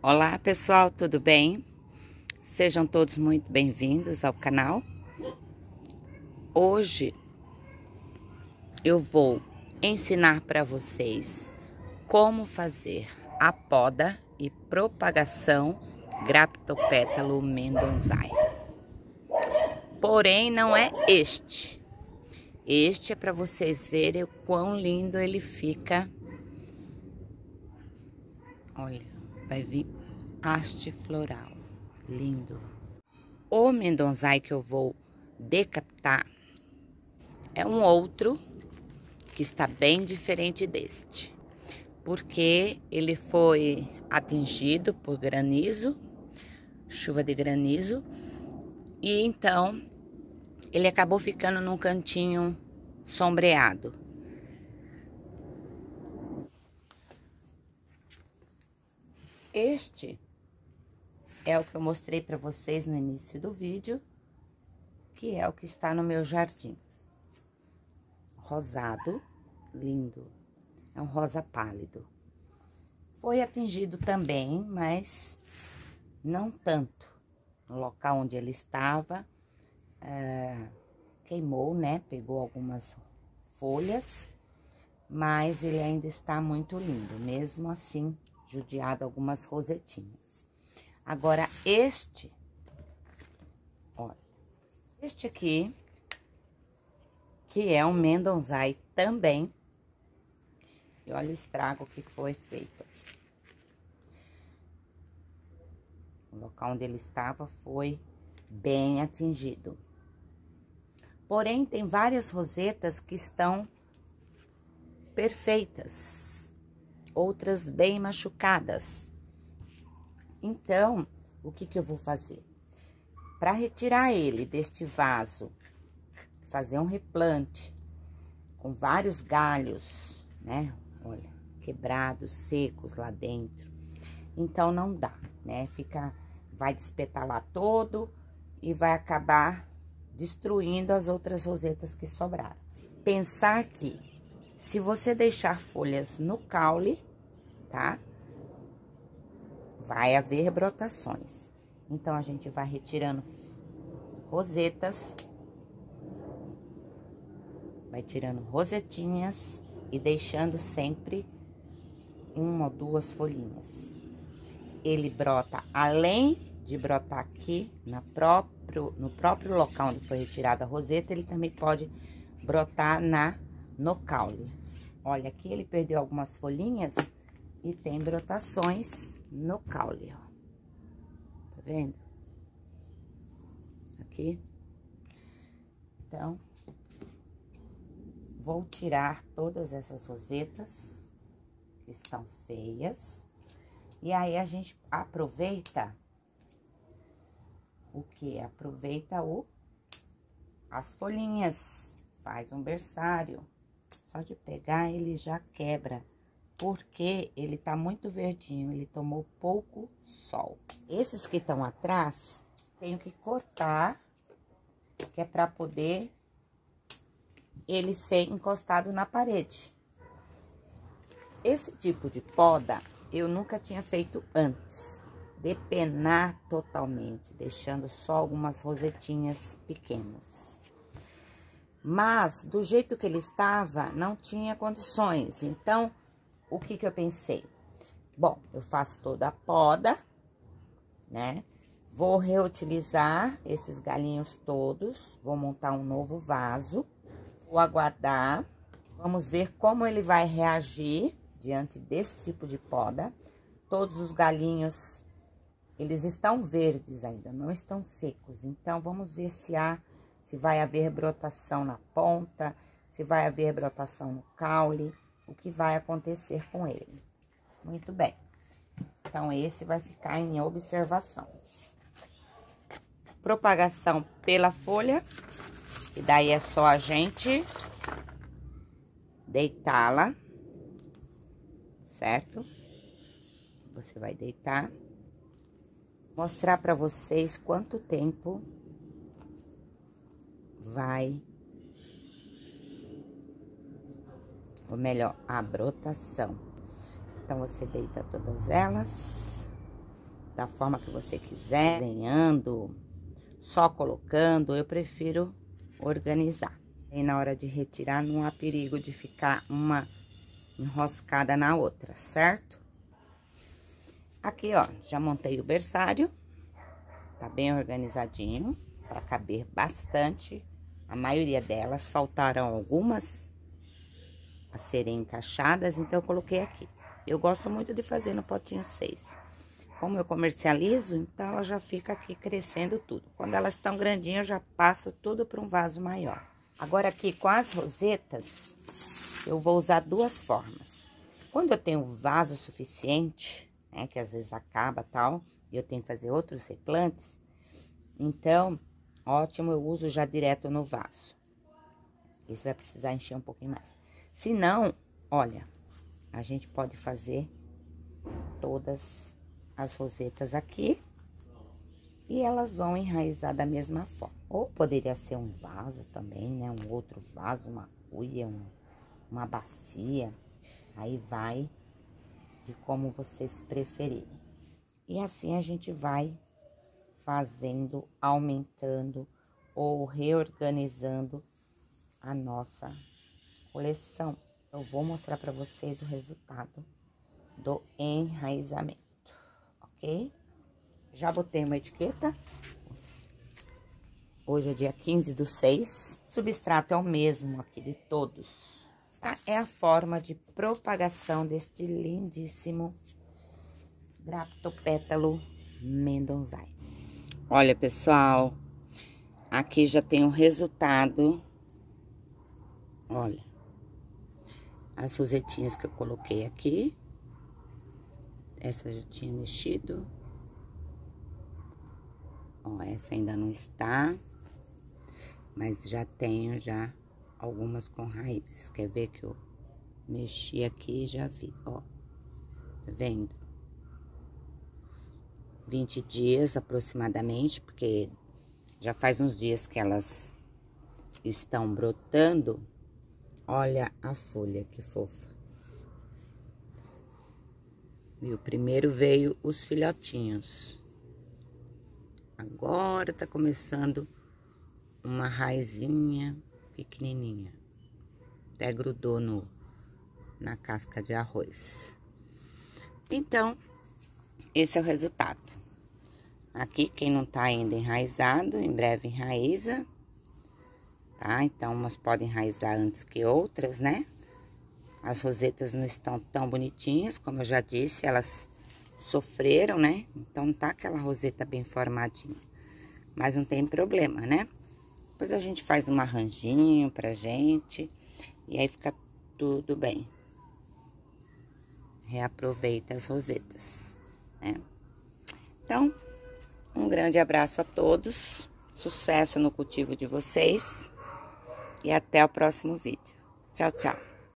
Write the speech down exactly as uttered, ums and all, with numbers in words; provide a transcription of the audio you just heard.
Olá pessoal, tudo bem? Sejam todos muito bem-vindos ao canal. Hoje eu vou ensinar para vocês como fazer a poda e propagação Graptopétalo mendonçae. Porém, não é este. Este é para vocês verem o quão lindo ele fica. Olha, vai vir haste floral, lindo. O mendonçae que eu vou decapitar é um outro que está bem diferente deste, porque ele foi atingido por granizo, chuva de granizo, e então ele acabou ficando num cantinho sombreado. Este é o que eu mostrei para vocês no início do vídeo, que é o que está no meu jardim. Rosado, lindo. É um rosa pálido. Foi atingido também, mas não tanto. No local onde ele estava, é, queimou, né? Pegou algumas folhas, mas ele ainda está muito lindo. Mesmo assim, judiado algumas rosetinhas. Agora, este, olha, este aqui, que é um mendonçae também, e olha o estrago que foi feito. O local onde ele estava foi bem atingido. Porém, tem várias rosetas que estão perfeitas, outras bem machucadas. Então, o que que eu vou fazer? Para retirar ele deste vaso, fazer um replante com vários galhos, né? Olha, quebrados, secos lá dentro. Então, não dá, né? Fica, vai despetalar todo e vai acabar destruindo as outras rosetas que sobraram. Pensar que, se você deixar folhas no caule, tá? Vai haver brotações. Então, a gente vai retirando rosetas, vai tirando rosetinhas e deixando sempre uma ou duas folhinhas. Ele brota, além de brotar aqui na próprio, no próprio local onde foi retirada a roseta, ele também pode brotar na, no caule. Olha, aqui ele perdeu algumas folhinhas e tem brotações no caule, ó. Tá vendo? Aqui. Então, vou tirar todas essas rosetas que estão feias. E aí, a gente aproveita o que? Aproveita o, as folhinhas, faz um berçário. Só de pegar, ele já quebra, porque ele tá muito verdinho, ele tomou pouco sol. Esses que estão atrás, tenho que cortar, que é para poder ele ser encostado na parede. Esse tipo de poda eu nunca tinha feito antes, depenar totalmente, deixando só algumas rosetinhas pequenas. Mas, do jeito que ele estava, não tinha condições. Então, o que que eu pensei? Bom, eu faço toda a poda, né? Vou reutilizar esses galinhos todos, vou montar um novo vaso, vou aguardar, vamos ver como ele vai reagir diante desse tipo de poda. Todos os galinhos, eles estão verdes ainda, não estão secos. Então, vamos ver se há, se vai haver brotação na ponta, se vai haver brotação no caule, o que vai acontecer com ele. Muito bem. Então, esse vai ficar em observação. Propagação pela folha, e daí é só a gente deitá-la, certo? Você vai deitar. Mostrar para vocês quanto tempo vai, ou melhor, a brotação. Então, você deita todas elas da forma que você quiser, desenhando, só colocando, eu prefiro organizar. E na hora de retirar, não há perigo de ficar uma enroscada na outra, certo? Aqui, ó, já montei o berçário, tá bem organizadinho, para caber bastante. A maioria delas, faltaram algumas a serem encaixadas, então eu coloquei aqui. Eu gosto muito de fazer no potinho seis. Como eu comercializo, então ela já fica aqui crescendo tudo. Quando elas estão grandinhas, eu já passo tudo para um vaso maior. Agora aqui com as rosetas, eu vou usar duas formas. Quando eu tenho vaso suficiente, né, que às vezes acaba tal, e eu tenho que fazer outros replantes, então, ótimo, eu uso já direto no vaso. Isso vai precisar encher um pouquinho mais. Se não, olha, a gente pode fazer todas as rosetas aqui e elas vão enraizar da mesma forma. Ou poderia ser um vaso também, né? Um outro vaso, uma cuia, um, uma bacia. Aí vai de como vocês preferirem. E assim a gente vai fazendo, aumentando ou reorganizando a nossa coleção. Eu vou mostrar para vocês o resultado do enraizamento, ok? Já botei uma etiqueta. Hoje é dia quinze do seis. O substrato é o mesmo aqui de todos. Tá? É a forma de propagação deste lindíssimo Graptopétalo Mendonzai. Olha, pessoal, aqui já tem o resultado. Olha, as rosetinhas que eu coloquei aqui. Essa já tinha mexido. Ó, essa ainda não está, mas já tenho já algumas com raízes. Quer ver que eu mexi aqui e já vi, ó. Tá vendo? vinte dias aproximadamente, porque já faz uns dias que elas estão brotando. Olha a folha, que fofa. Viu? Primeiro veio os filhotinhos. Agora tá começando uma raizinha pequenininha. Até grudou no, na casca de arroz. Então, esse é o resultado. Aqui, quem não tá ainda enraizado, em breve enraiza. Tá? Então, umas podem enraizar antes que outras, né? As rosetas não estão tão bonitinhas, como eu já disse, elas sofreram, né? Então, tá aquela roseta bem formadinha. Mas não tem problema, né? Depois a gente faz um arranjinho pra gente e aí fica tudo bem. Reaproveita as rosetas, né? Então, um grande abraço a todos. Sucesso no cultivo de vocês. E até o próximo vídeo. Tchau, tchau.